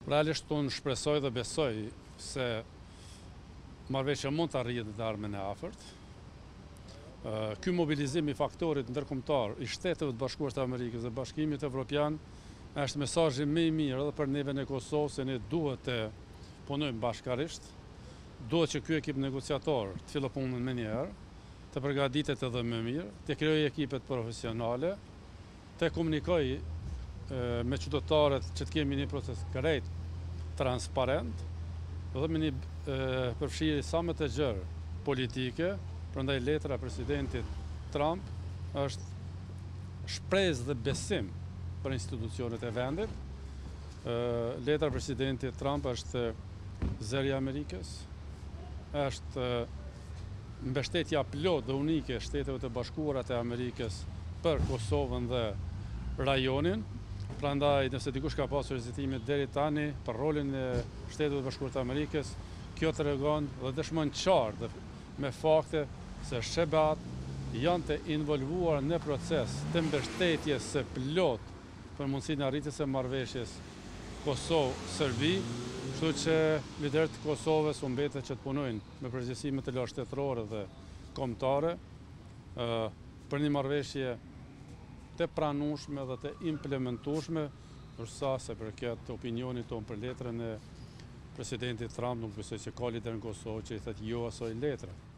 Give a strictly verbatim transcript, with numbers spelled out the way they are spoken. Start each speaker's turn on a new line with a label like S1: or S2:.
S1: Realisht unë shpresoj dhe besoj se marrëveshja mund të arrihet në ardhmen e afërt. Ky mobilizim i faktorit ndërkombëtar i Shteteve të Bashkuara të Amerikës dhe Bashkimit Evropian është mesazhi më i mirë edhe për neve në Kosovë, se ne duhet të punojmë bashkarisht, duhet që ky ekip negociator të fillojë punën më njëherë, të përgatitet edhe më mirë, të krijojë ekipet profesionale, të komunikojë me qytetarët që të kemi një proces krejt transparent dhe me një përfshirje sa më të gjerë politike. Prandaj letra e presidentit Trump është shpresë dhe besim për institucionet e vendit. Letra e presidentit Trump është zëri i Amerikës, është mbështetja plot dhe unike e Shteteve të Bashkuara të Amerikës për Kosovën dhe rajonin. Prandaj, nëse dikush ka pasur hezitime deri tani për rolin e Shteteve të Bashkuara të Amerikës, kjo tregon dhe dëshmon qartë me fakte se S B A-t janë të involvuar në proces të mbështetjes së plot për mundësinë e arritjes së marrëveshjes Kosovë-Serbi, kështu që liderët e Kosovës u mbetet që të punojnë me përgjegjësime të lartë shtetërore dhe kombëtare për një marrëveshje të pranueshme dhe të implementueshme, ndërsa se përket opinionit tonë për letrën e presidentit Trump, nuk besoj se ka lider në Kosovë që i thotë jo asaj letre.